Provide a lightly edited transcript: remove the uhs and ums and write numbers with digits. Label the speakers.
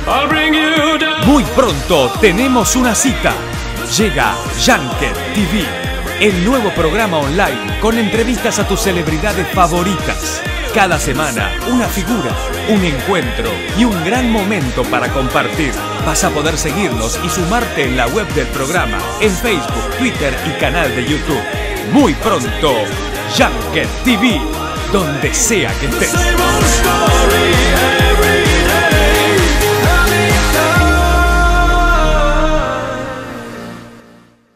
Speaker 1: Muy pronto tenemos una cita. Llega Junket TV, el nuevo programa online con entrevistas a tus celebridades favoritas. Cada semana, una figura, un encuentro y un gran momento para compartir. Vas a poder seguirnos y sumarte en la web del programa, en Facebook, Twitter y canal de YouTube. Muy pronto, Junket TV, donde sea que estés.